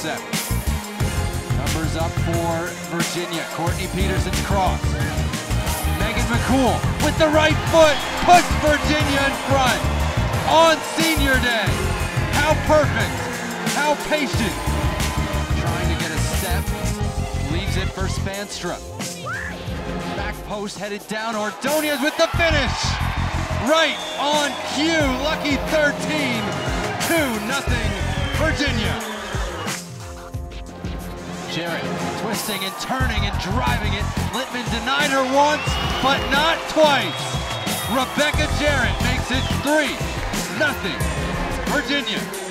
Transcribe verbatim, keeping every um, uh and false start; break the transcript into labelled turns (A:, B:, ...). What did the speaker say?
A: intercept. Numbers up for Virginia. Courtney Peterson's cross. Megan McCool with the right foot puts Virginia in front on senior day. How perfect, how patient. Trying to get a step, leaves it for Spanstra. Back post headed down, Ordonez with the finish. Right on cue, lucky thirteen, two nothing Virginia. Jarrett twisting and turning and driving it. Littman denied her once, but not twice. Rebecca Jarrett makes it three nothing Virginia.